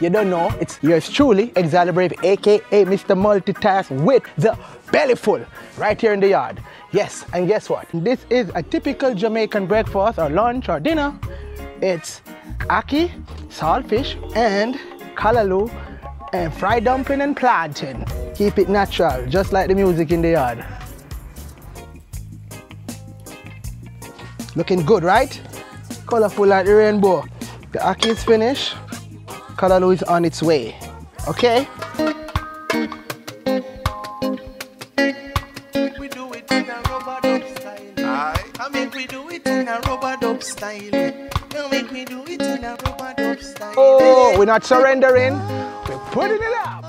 you don't know, it's yours truly, Exile Di Brave, aka Mr. Multitask with the belly full, right here in the yard. Yes, and guess what? This is a typical Jamaican breakfast or lunch or dinner. It's ackee, saltfish, and callaloo, and fry dumpling and plantain. Keep it natural, just like the music in the yard. Looking good, right? Colorful like the rainbow. The ackee is finished. Callaloo is on its way. Okay? We do it in a rubber dub style. I make we do it in a rubber dub style. You make me do it in a rubber dub style. Oh, we're not surrendering. We're putting it up.